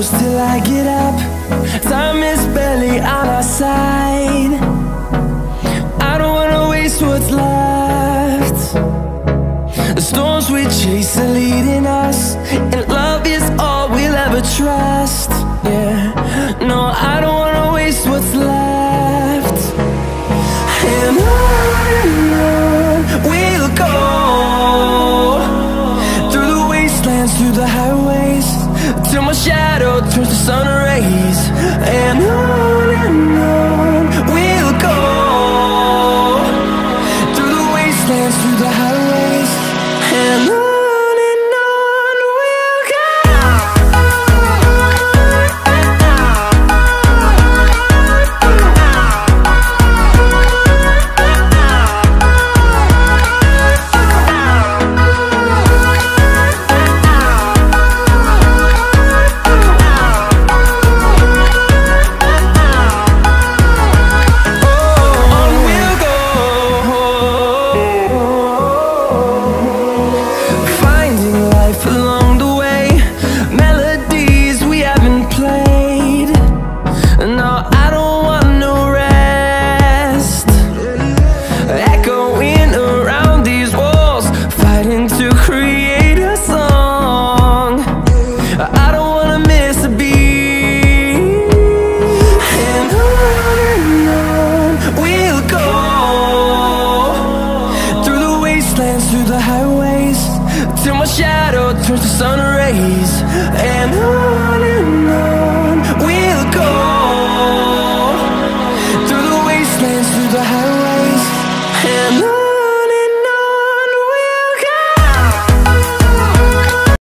close till I get up. Time is barely on our side. I don't wanna waste what's left. The storms we chase are leading us, and love is all we'll ever trust. Yeah, no, I don't wanna waste what's left. And on we'll go, through the wastelands, through the highways, till my shadow turns to sun rays. And on we'll go, through the wastelands, through the highways, and on we'll go. Through the highways, till my shadow turns to sun rays. And on